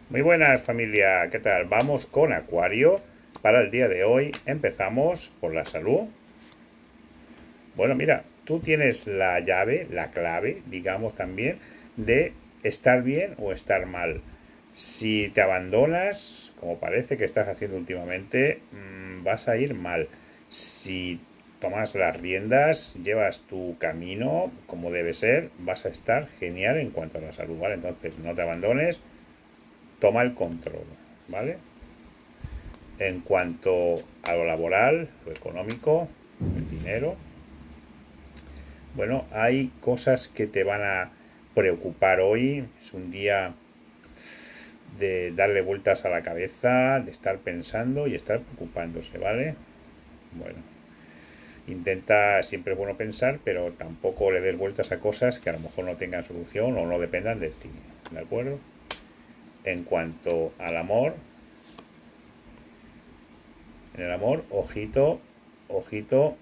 Muy buenas familia, ¿qué tal? Vamos con Acuario para el día de hoy. Empezamos por la salud. Bueno, mira, tú tienes la llave, la clave, digamos también, de estar bien o estar mal. Si te abandonas, como parece que estás haciendo últimamente, vas a ir mal. Si tomas las riendas, llevas tu camino como debe ser, vas a estar genial en cuanto a la salud, ¿vale? Entonces, no te abandones, toma el control, ¿vale? En cuanto a lo laboral, lo económico, el dinero, bueno, hay cosas que te van a preocupar hoy. Es un día de darle vueltas a la cabeza, de estar pensando y estar preocupándose, ¿vale? Bueno, intenta, siempre es bueno pensar, pero tampoco le des vueltas a cosas que a lo mejor no tengan solución o no dependan de ti, ¿de acuerdo? En cuanto al amor, en el amor, ojito, ojito,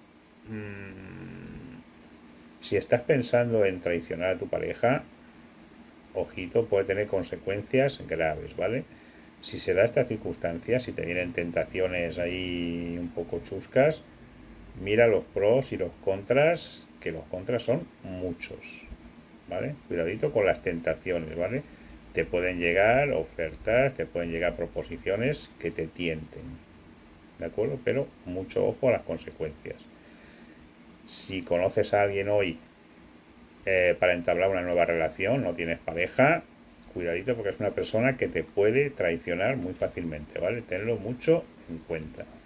si estás pensando en traicionar a tu pareja, ojito, puede tener consecuencias graves, ¿vale? Si se da esta circunstancia, si te vienen tentaciones ahí un poco chuscas, mira los pros y los contras, que los contras son muchos, ¿vale? Cuidadito con las tentaciones, ¿vale? Te pueden llegar ofertas, te pueden llegar proposiciones que te tienten, ¿de acuerdo? Pero mucho ojo a las consecuencias. Si conoces a alguien hoy para entablar una nueva relación, no tienes pareja, cuidadito porque es una persona que te puede traicionar muy fácilmente, ¿vale? Tenlo mucho en cuenta.